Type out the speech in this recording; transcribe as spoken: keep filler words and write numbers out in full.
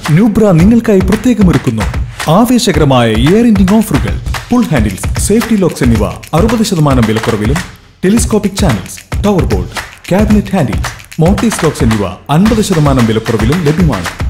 Nubra നിങ്ങൾക്കായി പ്രത്യേകമൊരുക്കുന്നു ആവേശകരമായ ഇയർ എൻഡിംഗ് ഓഫറുകൾ. പുൾ ഹാൻഡിൽസ്, സേഫ്റ്റി ലോക്സ് എന്നിവ അറുപത് ശതമാനം വിലക്കുറവിലും telescopic channels, tower bolt, cabinet handles, mortise locks എന്നിവ അൻപത് ശതമാനം വിലക്കുറവിലും ലഭ്യമാണ്.